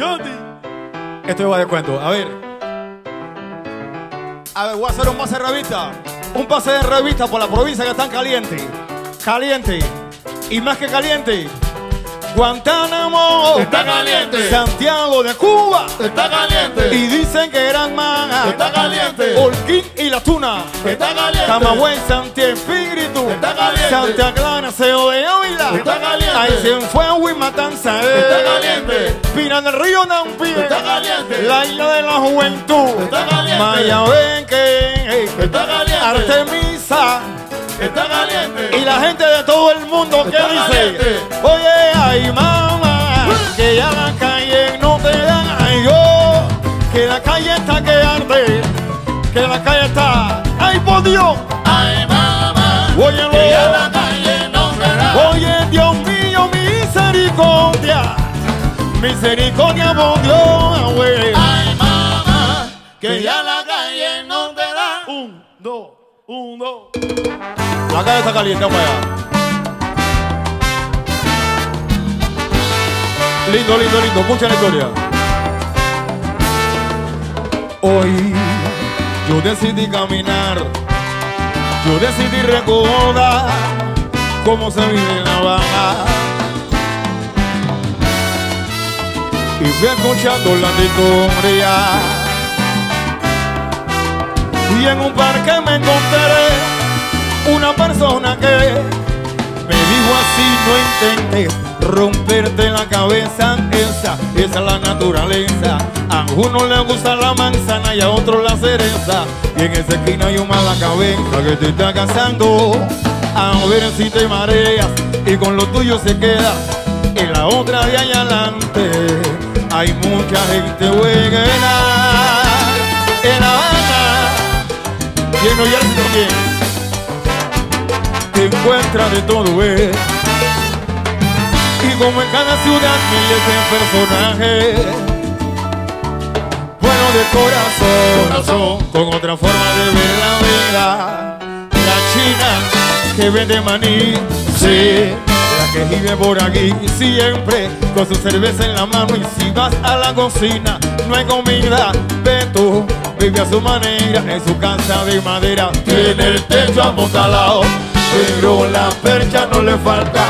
Johnny. Esto va de cuento. A ver, voy a hacer un pase de revista. Un pase de revista por la provincia que están caliente. Caliente. Y más que caliente. Guantánamo está caliente. Santiago de Cuba Está caliente. y dicen que eran más. Está caliente. Holguín y La Tuna. Está caliente. Camagüey, Santiago Espíritu. Está caliente. Santa Clara, Seo de Ávila. Está caliente. Ahí se fue Huy Matanza. Está caliente. Pina del Río Nampie. Está caliente. La isla de la juventud. Está caliente. Mayabeque. Está caliente. Artemisa. Está caliente. Y la gente de todo el mundo que Está dice, caliente. oye, ay mamá, que ya la calle no te da, ay yo, que la calle está que arde, que la calle está, ay por Dios, Ay, mamá. óyelo, Que ya la calle no te da. oye Dios mío, misericordia, misericordia por Dios, güey. Ay, mamá. Que ya la calle no te da. 1, 2, 1, 2. La calle está caliente, vamos allá. Lindo, lindo, lindo, mucha la historia. Hoy yo decidí caminar, yo decidí recordar cómo se vive en La Habana. Y fui escuchando la historia. Y en un parque me encontré una persona que me dijo así: no intentes romperte la cabeza, esa es la naturaleza. A uno le gusta la manzana y a otro la cereza. Y en esa esquina hay un mala cabeza que te está cazando. A ver si te mareas y con lo tuyo se queda. En la otra de allá adelante hay mucha gente buena. En La Habana y en New Jersey también te encuentras de todo, y como en cada ciudad miles de personajes, bueno de corazón, con otra forma de ver la vida. La china que vende maní, sí, la que vive por aquí siempre con su cerveza en la mano. Y si vas a la cocina no hay comida, Beto vive a su manera en su casa de madera. Tiene el techo amontalado, pero la percha no le falta.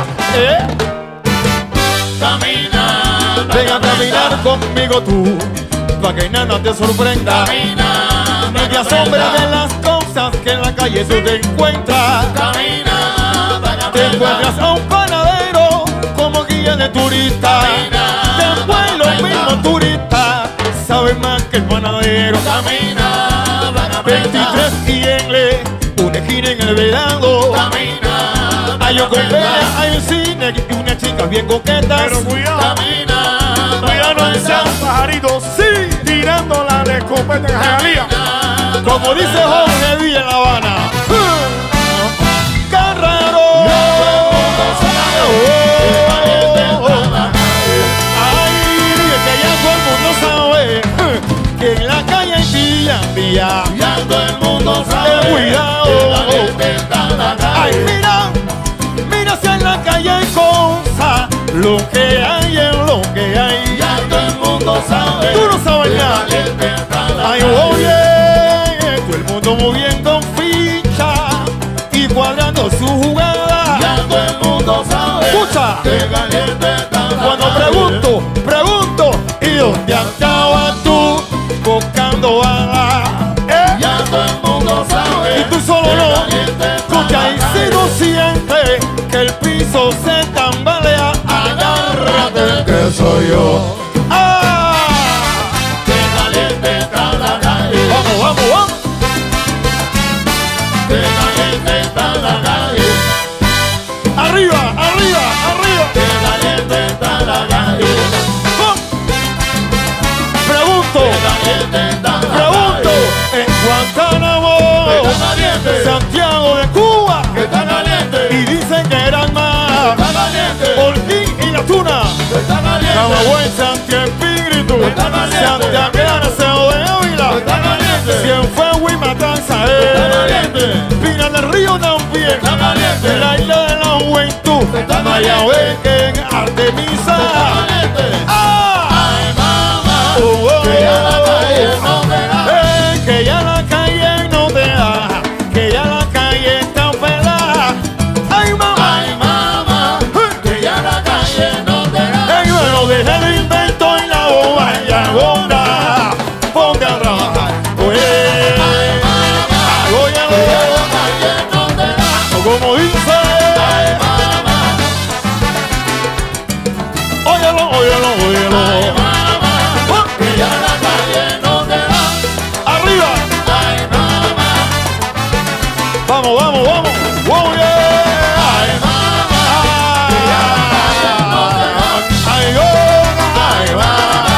Camina. Ven a caminar conmigo tú, pa' que nada te sorprenda. Camina. No te asombres de las cosas que en la calle se te encuentra. Camina. Te encuentras a un panadero como guía de turista. Después los mismos turistas saben más que el panadero. Camina. 23 y en una esquina en el verano. Camina. Hay un comedia, hay un cine y una chica bien coqueta. Pero cuidado, Camina. cuidado, no sean pajaritos. Sí, Tirándola de escopeta en Jayalía. como dice Jorge Villa en La Habana. Carrero. Ay, que ya todo el mundo sabe que en la calle hay villa. Ya todo el mundo sabe. Cuidado. Que la gente está en la calle. Ay, mira si en la calle hay cosas, lo que hay es lo que hay. Ya todo el mundo sabe. Tú no sabes que la nada. gente está en la Ay, calle. oye, todo el mundo moviendo ficha y cuadrando su jugada. Ya todo el mundo sabe. Escucha. Que caliente está en la Cuando calle. pregunto, ¿y dónde acabas tú buscando bala? Ya todo el mundo sabe. Y tú solo que no. caliente está Escucha, en y la si calle. no sientes que el piso se tambalea, agárrate que soy yo. ¡Ah! Que caliente está en la calle. Vamos, vamos, vamos. Que caliente está en la calle. Arriba, arriba, arriba. Que caliente está en la calle. ¡Vamos! Pregunto, Que caliente está en la pregunto, calle. en Guantánamo, Que está caliente. Santiago de Cuba, Que está caliente. y dicen que eran más. Está caliente. Holguín y La Tuna, Está caliente. Camagüey, Santiago Espíritu, Está caliente. Santa Clara, Seo de Ávila, Está caliente. Cienfuegos y Matanza, Está caliente. Pina del Río también, Está caliente. la isla de la juventud, Está caliente. Mayabeque, Artemisa. Está caliente. ¡Ah! Ay, óyelo, óyelo, óyelo. Ay, mamá, que ya la calle no te da. Arriba. Ay, mamá, Vamos, vamos, vamos. Oh, yeah. ay, mamá, que ya la calle no te da. Ay, oh, Ay, mamá,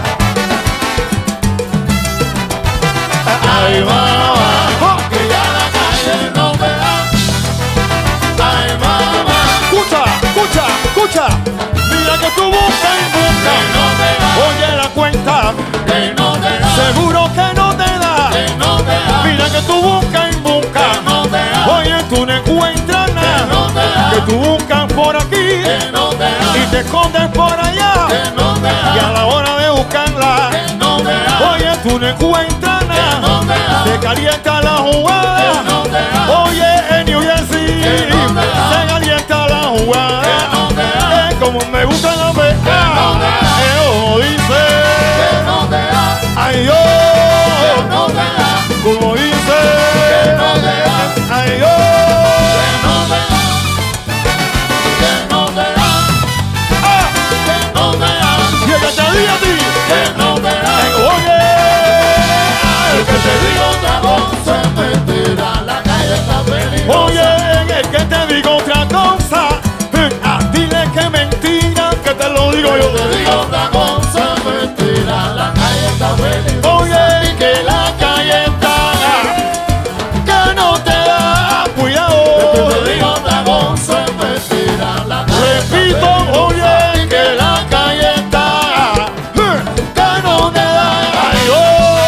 ay, mamá. que ya la calle no te da. Ay, mamá, Escucha, escucha, escucha. Mira que tú buscas y que buscas. no te da, Oye la cuenta, que no te da, seguro que no te da. que no te da, Mira que tú buscas y que buscas. no te da, Oye, tú no encuentras que no nada. te da, Que tú buscas por aquí que no te da, y te escondes por allá. que no te Y a da, la hora de buscarla, que no te da, oye, tú no encuentras que nada. no te da, Se calienta la que jugada. no te da, Oye, en New Jersey Que no te da. se calienta la jugada. que no te da, Es como me gusta la Que no pesca. te da. Como dice, que no te da, ay que yo, no te da, como dice, que no te da, ay yo. que no te da, que no te da, Ah, que no te da, y el que te diga a ti, que no te da. oye, El que te diga otra cosa es mentira, la calle está peligrosa. oye, el que te diga otra cosa, dile que mentira, que te lo digo El que yo. te diga otra cosa es mentira, la calle está peligrosa. Oye, que la calle está, que no te da El que cuidado. te diga otra cosa es mentira, la calle Repito, oye, que la calle está, que no te da. Ay, oh.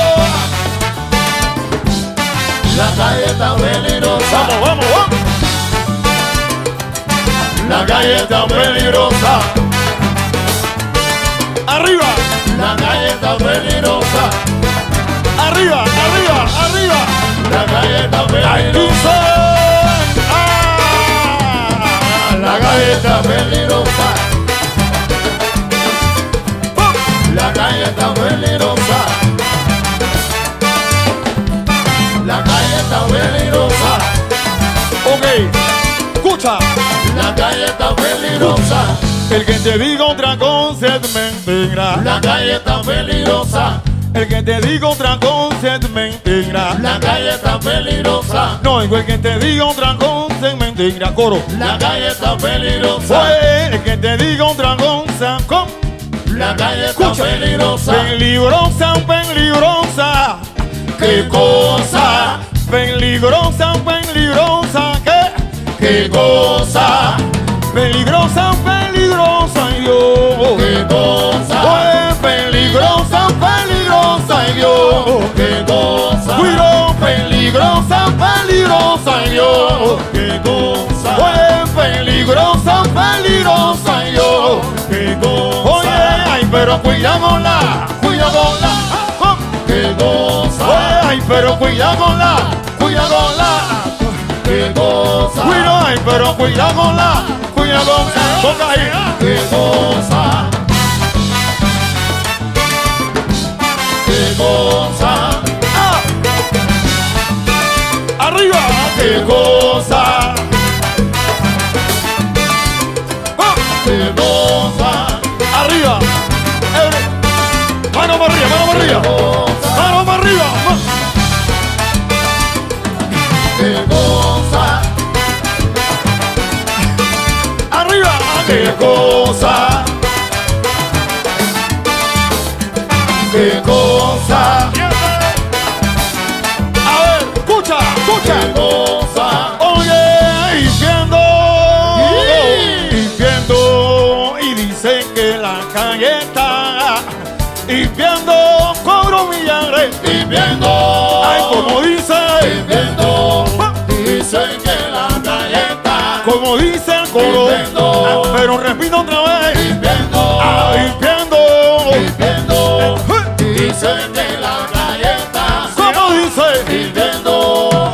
La calle está peligrosa, Vamos, vamos, vamos. la calle está peligrosa, Arriba, la calle está peligrosa, arriba, arriba, arriba. la calle está Aquí peligrosa, la calle está peligrosa, la calle está peligrosa, la calle está peligrosa, Ok, escucha. la calle está peligrosa, El que te diga otra cosa es mentira. la calle está peligrosa, El que te diga otra cosa es mentira. la calle está peligrosa, No, el que te diga otra cosa es mentira. Coro. la calle está peligrosa, Oye, el que te diga otra cosa, ¿cómo? la calle está Escucha. peligrosa. Peligrosa, peligrosa. ¿Qué cosa? Peligrosa, peligrosa. ¿Qué? ¿Qué cosa? Peligrosa, peligrosa. Yo. ¿Qué cosa? Oye, peligrosa, peligrosa. Yo. ¿Qué cosa? Cuidado, peligrosa, peligrosa. Yo. ¿Qué cosa? Oye, peligrosa, peligrosa. Yo. ¿Qué cosa? Oye, ay, pero cuidámosla, cuidámosla. ¿Qué cosa? Oye, ay, pero cuidámosla, cuidámosla. ¿Qué cosa? Cuida, ay, pero cuidámosla, cuidámosla. Toca ahí. ¿Qué cosa? ¿Qué cosa? Ah. Arriba. ¿Qué cosa? Ah. ¿Qué cosa? Arriba. Mano para arriba, mano para arriba. Mano para arriba. ¿Qué cosa? Arriba. ¿Qué cosa? ¿Qué cosa? A ver, escucha, escucha. ¿Qué cosa? Oye, y viendo, y dicen que la calle está, y viendo cobro millares, Y viendo, ay, como dice, dicen que la calle está. como dice el coro, Viendo. pero repito otra vez, Viendo, ay, viendo, viendo, dicen que la calle está. como dice, Viviendo,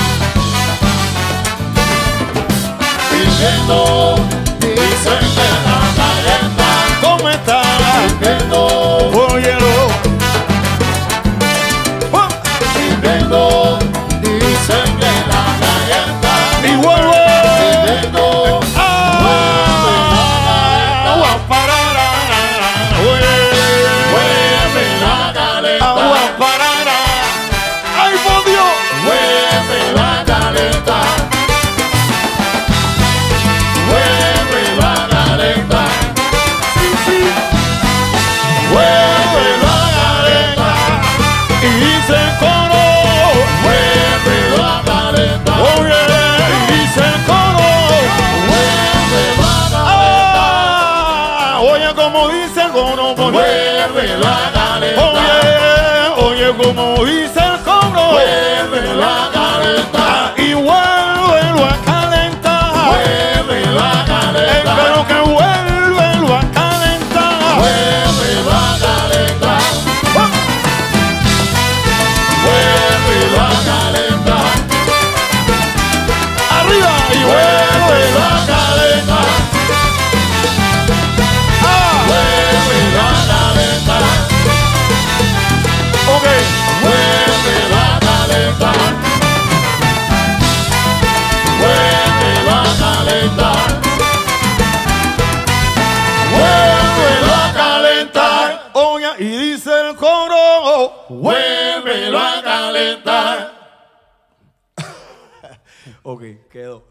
dicen que la calle está. ¿cómo está? Viviendo, Óyelo, viviendo, dicen que la calle está. y vuelvo. Viviendo, Ah. Oye, como dice el coro, Vuélvelo a calentar. Oye, como dice el coro, Vuélvelo a calentar. y vuélvelo a calentar. Vuélvelo a calentar. Pero que vuélvelo a calentar. Vuélvelo a calentar. Vuélvelo a calentar. Arriba y Vuélvelo a calentar. Vuélvelo a calentar. Ok. Vuélvelo a calentar. Vuélvelo a calentar. Vuélvelo a calentar. Oye, y dice el coro. Vuélvelo a calentar. Ok, quedó.